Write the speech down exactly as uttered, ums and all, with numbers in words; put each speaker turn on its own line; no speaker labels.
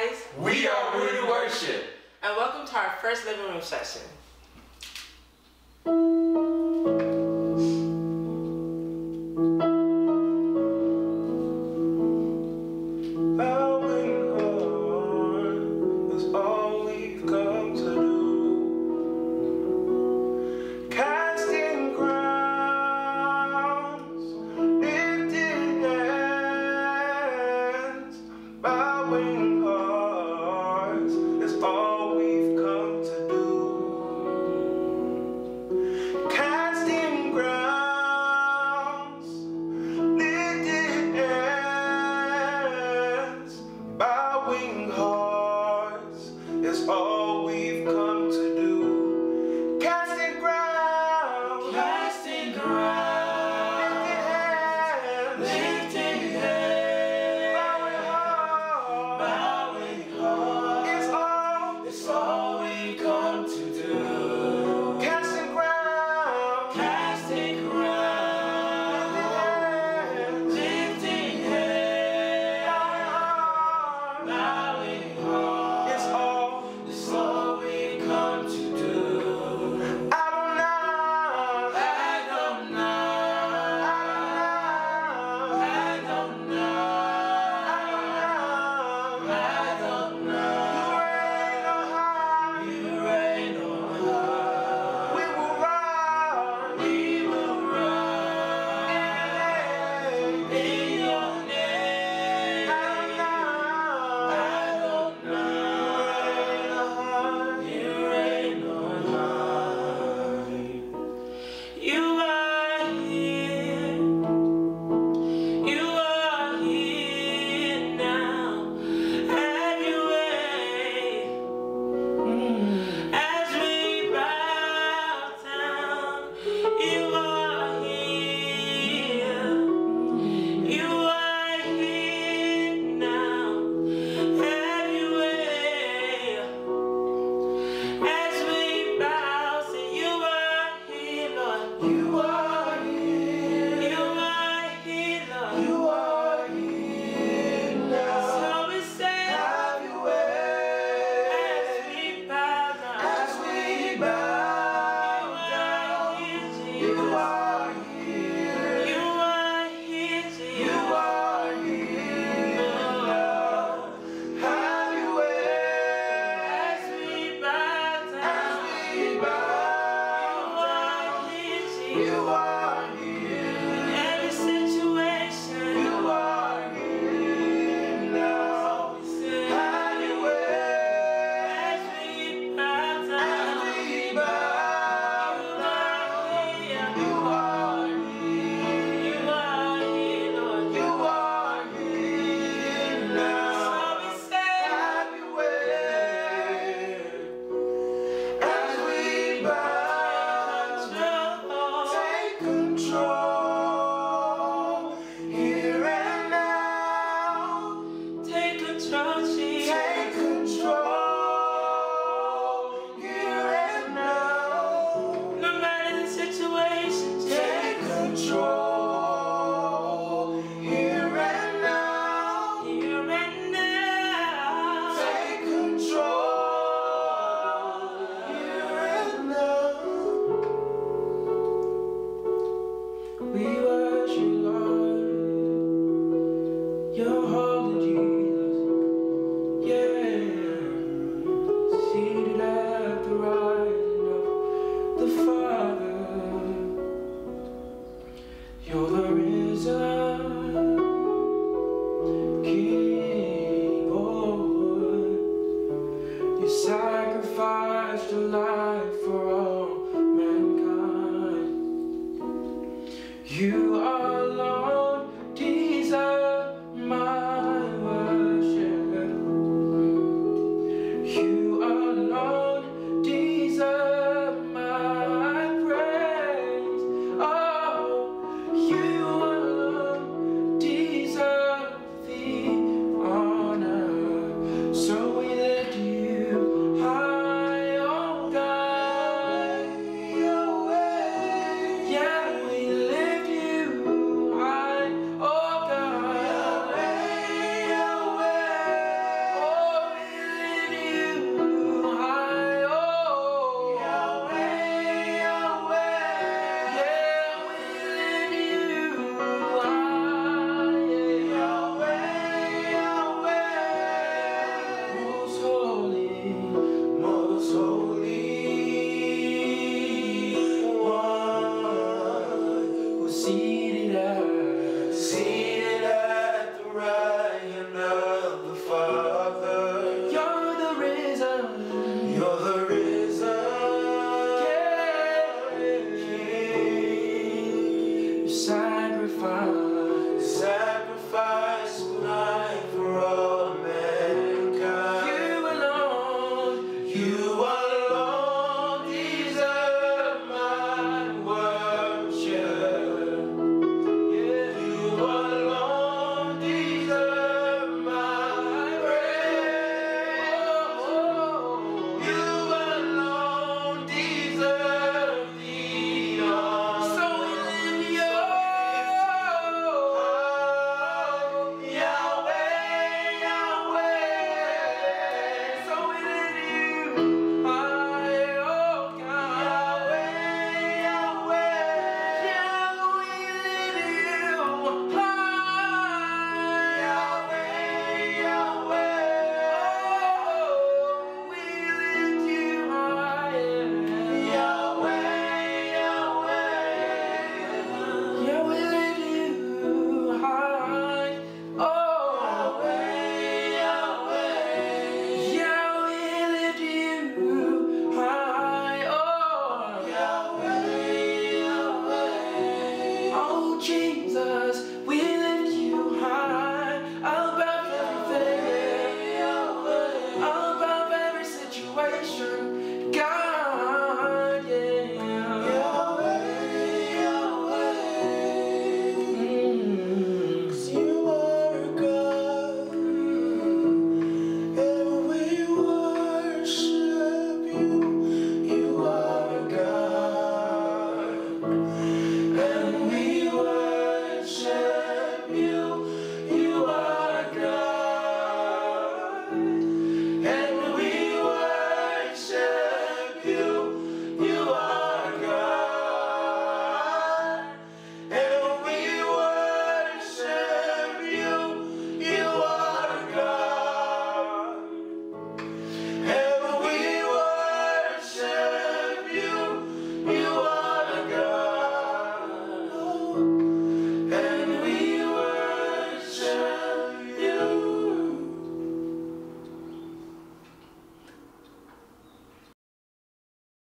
guys.
We are Rere Worship.
And welcome to our first living room session.
Bowing hard is all we've come to do. Casting crowns, lifting hands, bowing hearts is all we've come to do. Casting crowns, lifting hands, bowing hearts is all we've come to do. Casting crowns,
Casting crowns,
lifting hands,
lifting
bowing
hands,
hearts,
bowing hearts,
it's all,
it's all we come to do.
casting crowns,
Casting crowns, lifting hands, bowing hearts,
it's all,
it's all we come to do.
Adonai,
You reign on high.
we will rise
We will rise in your name. Adonai, you reign on high. You are here. You are here now. Have your way. As we bow down, you are here. You are here now. Have your way. As we bow, say you are here, Lord. You are here. You are here, Lord. You are here now. So we say, have your way. As we bow down, as we bow down, you are here. You are here, Jesus. You are here now. Have your way. As we bow down, as we bow down, you are here. In every situation, you are here now. Have your way. As we bow down, as we bow down, you are here. You are here, Lord. You are here now. So we say, have your way. As we bow, take control here and now. Take control, Jesus.